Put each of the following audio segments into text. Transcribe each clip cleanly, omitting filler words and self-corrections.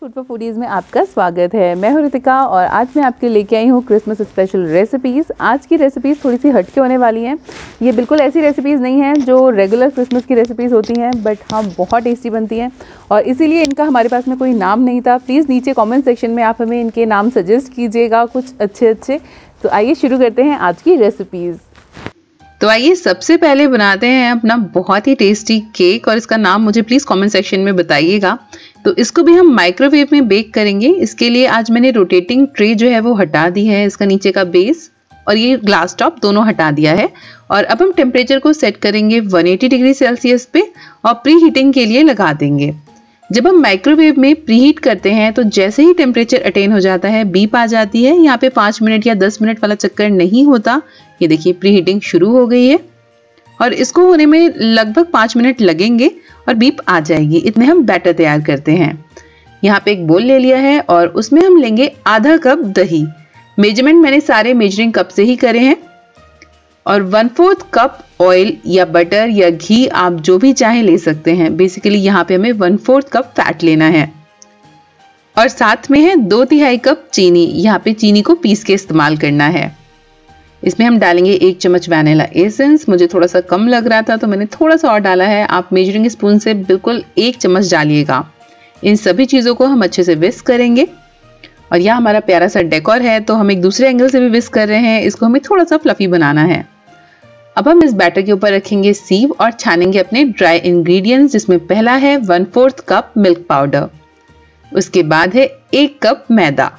Food for foodies में आपका स्वागत है। मैं हूं रितिका और आज मैं आपके लिए लेके आई हूं क्रिसमस स्पेशल रेसिपीज़। आज की रेसिपीज़ थोड़ी सी हटके होने वाली हैं। ये बिल्कुल ऐसी रेसिपीज़ नहीं हैं जो रेगुलर क्रिसमस की रेसिपीज़ होती हैं, बट हाँ बहुत टेस्टी बनती हैं और इसीलिए इनका हमारे पास में कोई नाम नहीं था। प्लीज़ नीचे कॉमेंट सेक्शन में आप हमें इनके नाम सजेस्ट कीजिएगा कुछ अच्छे। तो आइए शुरू करते हैं आज की रेसिपीज़। तो आइए सबसे पहले बनाते हैं अपना बहुत ही टेस्टी केक और इसका नाम मुझे प्लीज़ कमेंट सेक्शन में बताइएगा। तो इसको भी हम माइक्रोवेव में बेक करेंगे। इसके लिए आज मैंने रोटेटिंग ट्रे जो है वो हटा दी है, इसका नीचे का बेस और ये ग्लास टॉप दोनों हटा दिया है। और अब हम टेम्परेचर को सेट करेंगे 180 डिग्री सेल्सियस पे और प्री हीटिंग के लिए लगा देंगे। जब हम माइक्रोवेव में प्रीहीट करते हैं तो जैसे ही टेम्परेचर अटेन हो जाता है बीप आ जाती है। यहाँ पे 5 मिनट या 10 मिनट वाला चक्कर नहीं होता। ये देखिए प्री हीटिंग शुरू हो गई है और इसको होने में लगभग 5 मिनट लगेंगे और बीप आ जाएगी। इतने हम बैटर तैयार करते हैं। यहाँ पे एक बोल ले लिया है और उसमें हम लेंगे आधा कप दही। मेजरमेंट मैंने सारे मेजरिंग कप से ही करे हैं। और 1/4 कप ऑयल या बटर या घी आप जो भी चाहें ले सकते हैं। बेसिकली यहाँ पे हमें 1/4 कप फैट लेना है और साथ में है 2/3 कप चीनी। यहाँ पे चीनी को पीस के इस्तेमाल करना है। इसमें हम डालेंगे 1 चम्मच वैनिला एसेंस। मुझे थोड़ा सा कम लग रहा था तो मैंने थोड़ा सा और डाला है। आप मेजरिंग स्पून से बिल्कुल 1 चम्मच डालिएगा। इन सभी चीज़ों को हम अच्छे से विस्क करेंगे। और यह हमारा प्यारा सा डेकोर है तो हम एक दूसरे एंगल से भी विस्क कर रहे हैं। इसको हमें थोड़ा सा फ्लफी बनाना है। अब हम इस बैटर के ऊपर रखेंगे सीव और छानेंगे अपने ड्राई इंग्रेडिएंट्स, जिसमें पहला है 1/4 कप मिल्क पाउडर, उसके बाद है 1 कप मैदा,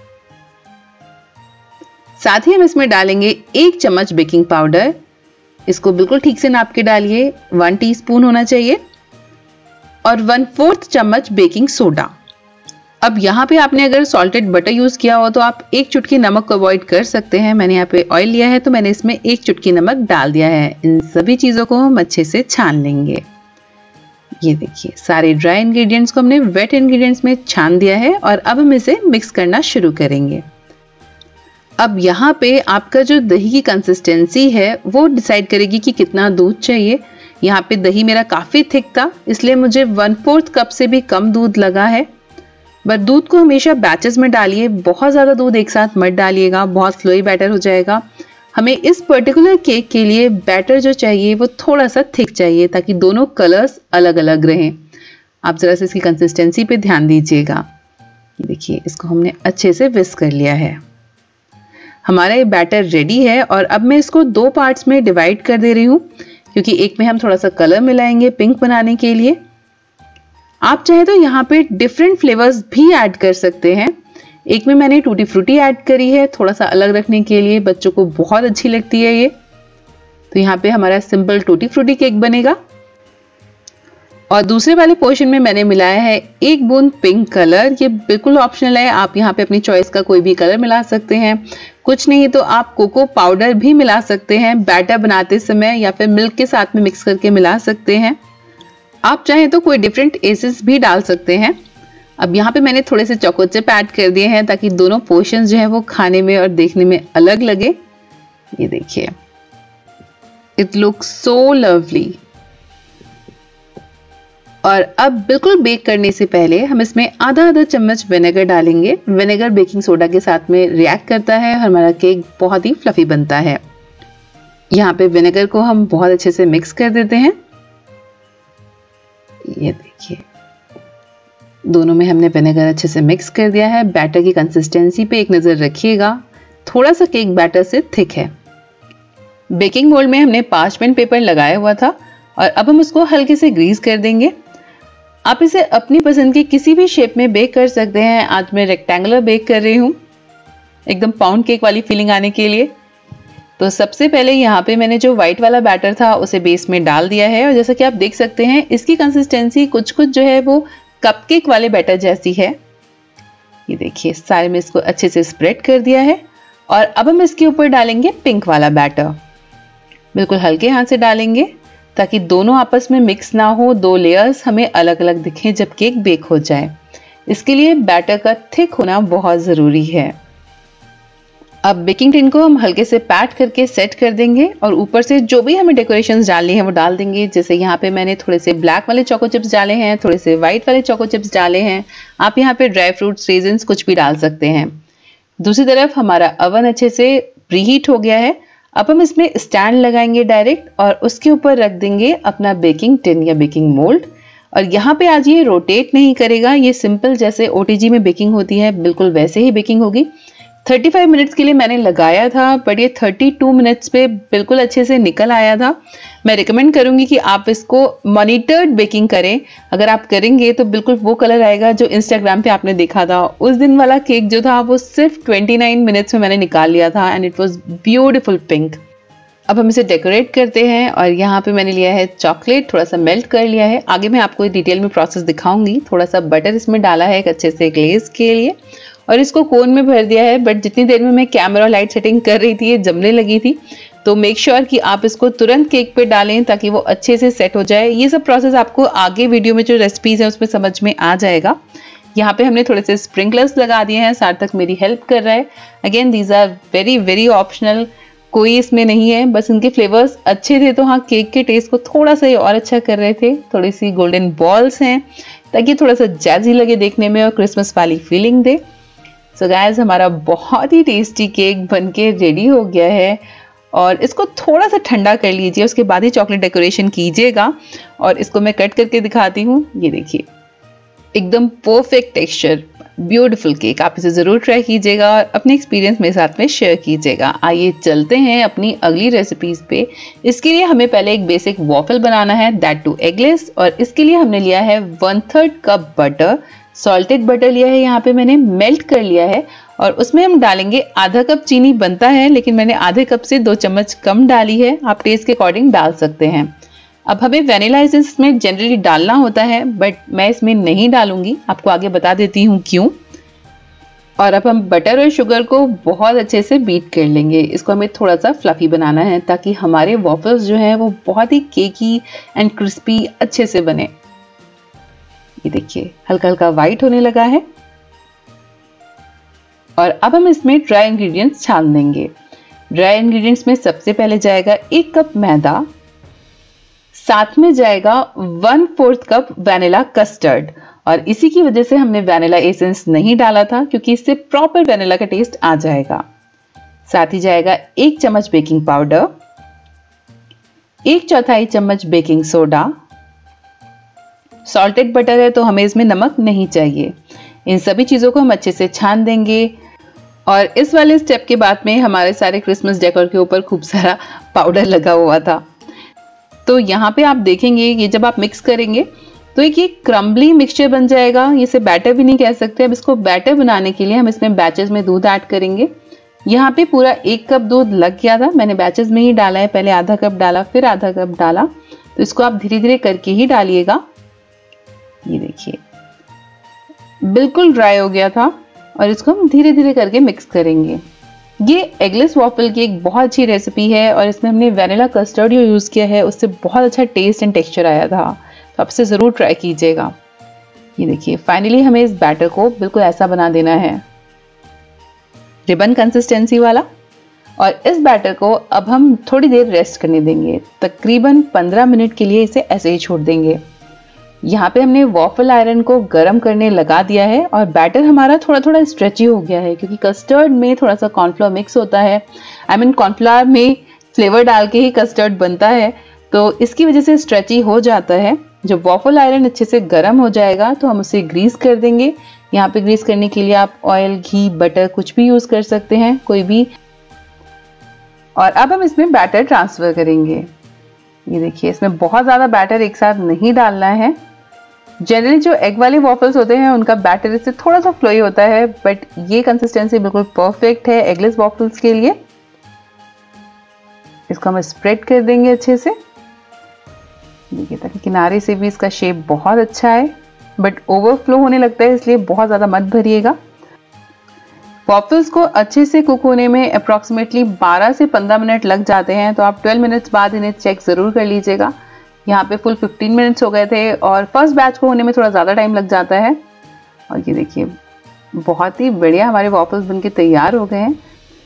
साथ ही हम इसमें डालेंगे 1 चम्मच बेकिंग पाउडर। इसको बिल्कुल ठीक से नाप के डालिए, 1 टीस्पून होना चाहिए, और 1/4 चम्मच बेकिंग सोडा। अब यहाँ पे आपने अगर सॉल्टेड बटर यूज किया हो तो आप 1 चुटकी नमक को अवॉइड कर सकते हैं। मैंने यहाँ पे ऑयल लिया है तो मैंने इसमें 1 चुटकी नमक डाल दिया है। इन सभी चीजों को हम अच्छे से छान लेंगे। ये देखिए सारे ड्राई इंग्रेडिएंट्स को हमने वेट इंग्रेडिएंट्स में छान दिया है और अब हम इसे मिक्स करना शुरू करेंगे। अब यहाँ पे आपका जो दही की कंसिस्टेंसी है वो डिसाइड करेगी कि कितना दूध चाहिए। यहाँ पे दही मेरा काफी थिक था इसलिए मुझे 1/4 कप से भी कम दूध लगा है। बट दूध को हमेशा बैचेस में डालिए, बहुत ज़्यादा दूध एक साथ मत डालिएगा, बहुत फ्लोई बैटर हो जाएगा। हमें इस पर्टिकुलर केक के लिए बैटर जो चाहिए वो थोड़ा सा थिक चाहिए ताकि दोनों कलर्स अलग अलग रहें। आप ज़रा से इसकी कंसिस्टेंसी पे ध्यान दीजिएगा। देखिए इसको हमने अच्छे से विस्क कर लिया है। हमारा ये बैटर रेडी है और अब मैं इसको 2 पार्ट्स में डिवाइड कर दे रही हूँ क्योंकि एक में हम थोड़ा सा कलर मिलाएंगे पिंक बनाने के लिए। आप चाहे तो यहाँ पे डिफरेंट फ्लेवर्स भी ऐड कर सकते हैं। एक में मैंने टूटी फ्रूटी ऐड करी है थोड़ा सा अलग रखने के लिए, बच्चों को बहुत अच्छी लगती है ये। तो यहाँ पे हमारा सिंपल टूटी फ्रूटी केक बनेगा। और दूसरे वाले पोर्शन में मैंने मिलाया है 1 बूंद पिंक कलर। ये बिल्कुल ऑप्शनल है, आप यहाँ पे अपनी चॉइस का कोई भी कलर मिला सकते हैं। कुछ नहीं तो आप कोको पाउडर भी मिला सकते हैं बैटर बनाते समय या फिर मिल्क के साथ में मिक्स करके मिला सकते हैं। आप चाहें तो कोई डिफरेंट एसेस भी डाल सकते हैं। अब यहाँ पे मैंने थोड़े से चोको चिप ऐड कर दिए हैं ताकि दोनों पोर्शंस जो है वो खाने में और देखने में अलग लगे। ये देखिए इट लुक्स सो लवली। और अब बिल्कुल बेक करने से पहले हम इसमें आधा चम्मच विनेगर डालेंगे। विनेगर बेकिंग सोडा के साथ में रिएक्ट करता है और हमारा केक बहुत ही फ्लफी बनता है। यहाँ पे विनेगर को हम बहुत अच्छे से मिक्स कर देते हैं। ये देखिए दोनों में हमने विनेगर अच्छे से मिक्स कर दिया है। बैटर की कंसिस्टेंसी पे एक नज़र रखिएगा, थोड़ा सा केक बैटर से थिक है। बेकिंग मोल्ड में हमने पार्चमेंट पेपर लगाया हुआ था और अब हम उसको हल्के से ग्रीस कर देंगे। आप इसे अपनी पसंद की किसी भी शेप में बेक कर सकते हैं। आज मैं रेक्टेंगुलर बेक कर रही हूँ एकदम पाउंड केक वाली फीलिंग आने के लिए। तो सबसे पहले यहाँ पे मैंने जो व्हाइट वाला बैटर था उसे बेस में डाल दिया है और जैसा कि आप देख सकते हैं इसकी कंसिस्टेंसी कुछ जो है वो कपकेक वाले बैटर जैसी है। ये देखिए सारे में इसको अच्छे से स्प्रेड कर दिया है और अब हम इसके ऊपर डालेंगे पिंक वाला बैटर। बिल्कुल हल्के हाथ से डालेंगे ताकि दोनों आपस में मिक्स ना हो, 2 लेयर्स हमें अलग अलग दिखें जब केक बेक हो जाए। इसके लिए बैटर का थिक होना बहुत ज़रूरी है। अब बेकिंग टिन को हम हल्के से पैट करके सेट कर देंगे और ऊपर से जो भी हमें डेकोरेशंस डालनी है वो डाल देंगे। जैसे यहाँ पे मैंने थोड़े से ब्लैक वाले चोको चिप्स डाले हैं, थोड़े से व्हाइट वाले चोको चिप्स डाले हैं। आप यहाँ पे ड्राई फ्रूट्स, रेजिन्स कुछ भी डाल सकते हैं। दूसरी तरफ हमारा अवन अच्छे से प्रीहीट हो गया है। अब हम इसमें स्टैंड लगाएंगे डायरेक्ट और उसके ऊपर रख देंगे अपना बेकिंग टिन या बेकिंग मोल्ड। और यहाँ पे आज ये रोटेट नहीं करेगा, ये सिंपल जैसे OTG में बेकिंग होती है बिल्कुल वैसे ही बेकिंग होगी। 35 मिनट्स के लिए मैंने लगाया था, बट ये 32 मिनट्स पे बिल्कुल अच्छे से निकल आया था। मैं रिकमेंड करूंगी कि आप इसको मॉनिटर्ड बेकिंग करें। अगर आप करेंगे तो बिल्कुल वो कलर आएगा जो इंस्टाग्राम पे आपने देखा था। उस दिन वाला केक जो था वो सिर्फ 29 मिनट्स में मैंने निकाल लिया था and it was beautiful pink. अब हम इसे डेकोरेट करते हैं और यहाँ पे मैंने लिया है चॉकलेट, थोड़ा सा मेल्ट कर लिया है। आगे मैं आपको डिटेल में प्रोसेस दिखाऊंगी। थोड़ा सा बटर इसमें डाला है एक अच्छे से ग्लेज के लिए और इसको कोन में भर दिया है। बट जितनी देर में मैं कैमरा लाइट सेटिंग कर रही थी ये जमने लगी थी, तो मेक श्योर कि आप इसको तुरंत केक पे डालें ताकि वो अच्छे से सेट हो जाए। ये सब प्रोसेस आपको आगे वीडियो में जो रेसिपीज है उसमें समझ में आ जाएगा। यहाँ पे हमने थोड़े से स्प्रिंकलर्स लगा दिए हैं, सार्थक मेरी हेल्प कर रहा है। Again these are very very optional, कोई इसमें नहीं है, बस इनके फ्लेवर्स अच्छे थे तो हाँ केक के टेस्ट को थोड़ा सा और अच्छा कर रहे थे। थोड़ी सी गोल्डन बॉल्स हैं ताकि थोड़ा सा जैजी लगे देखने में और क्रिसमस वाली फीलिंग दे। सो गाइस हमारा बहुत ही टेस्टी केक बनके रेडी हो गया है और इसको थोड़ा सा ठंडा कर लीजिए, उसके बाद ही चॉकलेट डेकोरेशन कीजिएगा। और इसको मैं कट करके दिखाती हूँ, ये देखिए एकदम परफेक्ट टेक्सचर, ब्यूटीफुल केक। आप इसे ज़रूर ट्राई कीजिएगा और अपने एक्सपीरियंस मेरे साथ में शेयर कीजिएगा। आइए चलते हैं अपनी अगली रेसिपीज़ पे। इसके लिए हमें पहले एक बेसिक वॉफल बनाना है, दैट टू एगलेस। और इसके लिए हमने लिया है 1/3 कप बटर, सॉल्टेड बटर लिया है, यहाँ पे मैंने मेल्ट कर लिया है। और उसमें हम डालेंगे आधा कप चीनी बनता है, लेकिन मैंने आधे कप से 2 चम्मच कम डाली है, आप टेस्ट के अकॉर्डिंग डाल सकते हैं। अब हमें वैनिला एसेंस इसमें जनरली डालना होता है, बट मैं इसमें नहीं डालूंगी, आपको आगे बता देती हूँ क्यों। और अब हम बटर और शुगर को बहुत अच्छे से बीट कर लेंगे। इसको हमें थोड़ा सा फ्लफी बनाना है ताकि हमारे वॉफल्स जो हैं वो बहुत ही केकी एंड क्रिस्पी अच्छे से बने। ये देखिए हल्का हल्का वाइट होने लगा है। और अब हम इसमें ड्राई इंग्रेडिएंट्स छान देंगे। ड्राई इंग्रेडिएंट्स में सबसे पहले जाएगा 1 कप मैदा, साथ में जाएगा 1/4 कप वैनिला कस्टर्ड। और इसी की वजह से हमने वैनिला एसेंस नहीं डाला था, क्योंकि इससे प्रॉपर वैनिला का टेस्ट आ जाएगा। साथ ही जाएगा 1 चम्मच बेकिंग पाउडर, 1/4 चम्मच बेकिंग सोडा। सॉल्टेड बटर है तो हमें इसमें नमक नहीं चाहिए। इन सभी चीज़ों को हम अच्छे से छान देंगे। और इस वाले स्टेप के बाद में हमारे सारे क्रिसमस डेकोर के ऊपर खूब सारा पाउडर लगा हुआ था। तो यहाँ पे आप देखेंगे ये जब आप मिक्स करेंगे तो एक ये क्रम्बली मिक्सचर बन जाएगा। इसे बैटर भी नहीं कह सकते। अब इसको बैटर बनाने के लिए हम इसमें बैचेस में दूध ऐड करेंगे। यहाँ पे पूरा 1 कप दूध लग गया था, मैंने बैचेस में ही डाला है, पहले आधा कप डाला फिर आधा कप डाला। तो इसको आप धीरे धीरे करके ही डालिएगा। ये देखिए बिल्कुल ड्राई हो गया था और इसको हम धीरे धीरे करके मिक्स करेंगे। ये एगलेस वॉफल की एक बहुत अच्छी रेसिपी है और इसमें हमने वैनिला कस्टर्ड यूज़ किया है, उससे बहुत अच्छा टेस्ट एंड टेक्सचर आया था। तो आप इसे ज़रूर ट्राई कीजिएगा। ये देखिए फाइनली हमें इस बैटर को बिल्कुल ऐसा बना देना है, रिबन कंसिस्टेंसी वाला। और इस बैटर को अब हम थोड़ी देर रेस्ट करने देंगे, तकरीबन 15 मिनट के लिए इसे ऐसे ही छोड़ देंगे। यहाँ पे हमने वॉफल आयरन को गर्म करने लगा दिया है और बैटर हमारा थोड़ा थोड़ा स्ट्रेची हो गया है, क्योंकि कस्टर्ड में थोड़ा सा कॉर्नफ्लोर मिक्स होता है। कॉर्नफ्लावर में फ्लेवर डाल के ही कस्टर्ड बनता है, तो इसकी वजह से स्ट्रेची हो जाता है। जब वॉफल आयरन अच्छे से गर्म हो जाएगा तो हम उसे ग्रीस कर देंगे। यहाँ पे ग्रीस करने के लिए आप ऑयल, घी, बटर कुछ भी यूज़ कर सकते हैं, कोई भी। और अब हम इसमें बैटर ट्रांसफ़र करेंगे। ये देखिए इसमें बहुत ज़्यादा बैटर एक साथ नहीं डालना है। जनरली जो एग वाले वॉफल्स होते हैं उनका बैटर इससे थोड़ा सा फ्लोई होता है, बट ये कंसिस्टेंसी बिल्कुल परफेक्ट है एगलेस वॉफल्स के लिए। इसको हम स्प्रेड कर देंगे अच्छे से, देखिए ताकि किनारे से भी इसका शेप बहुत अच्छा है, बट ओवरफ्लो होने लगता है इसलिए बहुत ज़्यादा मत भरिएगा। वॉफल्स को अच्छे से कुक होने में अप्रॉक्सीमेटली 12 से 15 मिनट लग जाते हैं, तो आप 12 मिनट्स बाद इन्हें चेक ज़रूर कर लीजिएगा। यहाँ पे फुल 15 मिनट्स हो गए थे और फर्स्ट बैच को होने में थोड़ा ज़्यादा टाइम लग जाता है। और ये देखिए बहुत ही बढ़िया हमारे वॉफल्स बनके तैयार हो गए हैं।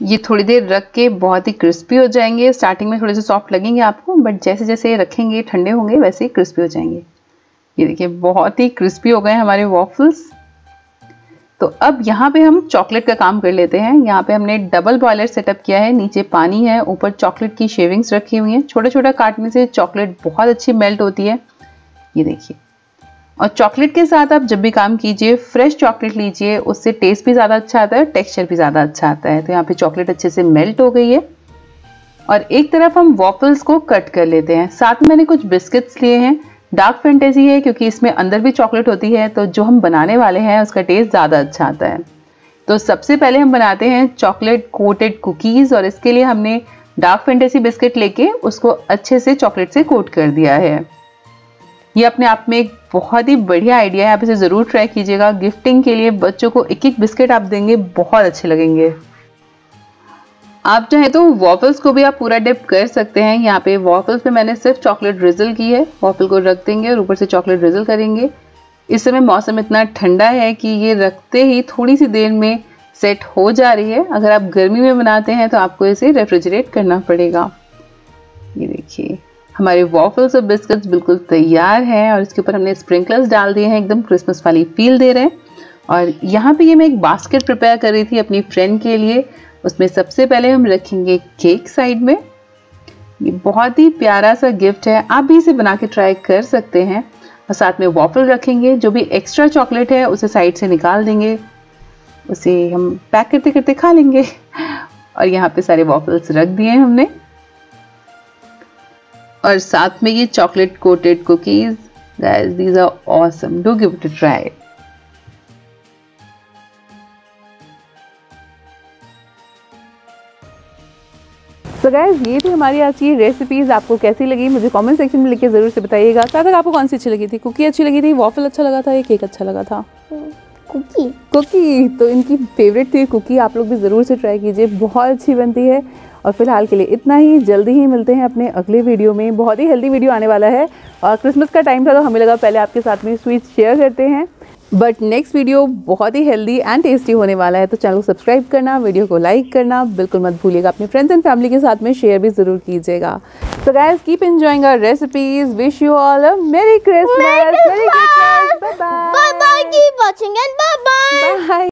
ये थोड़ी देर रख के बहुत ही क्रिस्पी हो जाएंगे। स्टार्टिंग में थोड़े से सॉफ्ट लगेंगे आपको, बट जैसे जैसे रखेंगे ठंडे होंगे वैसे ही क्रिस्पी हो जाएंगे। ये देखिए बहुत ही क्रिस्पी हो गए हमारे वॉफल्स। तो अब यहाँ पे हम चॉकलेट का काम कर लेते हैं। यहाँ पे हमने डबल बॉयलर सेटअप किया है, नीचे पानी है, ऊपर चॉकलेट की शेविंग्स रखी हुई हैं। छोटा छोटा काटने से चॉकलेट बहुत अच्छी मेल्ट होती है, ये देखिए। और चॉकलेट के साथ आप जब भी काम कीजिए फ्रेश चॉकलेट लीजिए, उससे टेस्ट भी ज़्यादा अच्छा आता है, टेक्सचर भी ज़्यादा अच्छा आता है। तो यहाँ पे चॉकलेट अच्छे से मेल्ट हो गई है और एक तरफ हम वॉफल्स को कट कर लेते हैं। साथ में मैंने कुछ बिस्किट्स लिए हैं, डार्क फैंटेसी है क्योंकि इसमें अंदर भी चॉकलेट होती है, तो जो हम बनाने वाले हैं उसका टेस्ट ज़्यादा अच्छा आता है। तो सबसे पहले हम बनाते हैं चॉकलेट कोटेड कुकीज़, और इसके लिए हमने डार्क फैंटेसी बिस्किट लेके उसको अच्छे से चॉकलेट से कोट कर दिया है। ये अपने आप में एक बहुत ही बढ़िया आइडिया है, आप इसे ज़रूर ट्राई कीजिएगा। गिफ्टिंग के लिए बच्चों को एक एक बिस्किट आप देंगे, बहुत अच्छे लगेंगे। आप चाहे तो वॉफल्स को भी आप पूरा डिप कर सकते हैं। यहाँ पे वॉफल्स पे मैंने सिर्फ चॉकलेट ड्रिजल की है। वॉफल को रख देंगे और ऊपर से चॉकलेट ड्रिजल करेंगे। इस समय मौसम इतना ठंडा है कि ये रखते ही थोड़ी सी देर में सेट हो जा रही है। अगर आप गर्मी में बनाते हैं तो आपको इसे रेफ्रिजरेट करना पड़ेगा। ये देखिए हमारे वॉफल्स और बिस्किट्स बिल्कुल तैयार हैं और इसके ऊपर हमने स्प्रिंकलर्स डाल दिए हैं, एकदम क्रिसमस वाली फील दे रहे हैं। और यहाँ पे ये मैं एक बास्केट प्रिपेयर कर रही थी अपनी फ्रेंड के लिए। उसमें सबसे पहले हम रखेंगे केक साइड में। ये बहुत ही प्यारा सा गिफ्ट है, आप भी इसे बना के ट्राई कर सकते हैं। और साथ में वॉफल रखेंगे, जो भी एक्स्ट्रा चॉकलेट है उसे साइड से निकाल देंगे, उसे हम पैक करते करते खा लेंगे। और यहाँ पे सारे वॉफल्स रख दिए हमने और साथ में ये chocolate coated cookies. Guys these are awesome, do give it a try. तो गाइस ये थी हमारी आज की रेसिपीज। आपको कैसी लगी मुझे कमेंट सेक्शन में लिख के ज़रूर से बताइएगा। साथ आपको कौन सी अच्छी लगी थी? कुकी अच्छी लगी थी, वॉफल अच्छा लगा था, या केक अच्छा लगा था? कुकी तो इनकी फेवरेट थी कुकी। आप लोग भी ज़रूर से ट्राई कीजिए, बहुत अच्छी बनती है। और फिलहाल के लिए इतना ही, जल्दी ही मिलते हैं अपने अगले वीडियो में। बहुत ही हेल्दी वीडियो आने वाला है और क्रिसमस का टाइम था तो हमें लगा पहले आपके साथ में स्वीट शेयर करते हैं, बट नेक्स्ट वीडियो बहुत ही हेल्दी एंड टेस्टी होने वाला है। तो चैनल को सब्सक्राइब करना, वीडियो को लाइक करना बिल्कुल मत भूलिएगा। अपने फ्रेंड्स एंड फैमिली के साथ में शेयर भी ज़रूर कीजिएगा। So guys, keep enjoying our recipes. Wish you all a Merry Christmas. Merry Christmas. Bye bye. Bye bye. Keep watching and bye bye. Bye.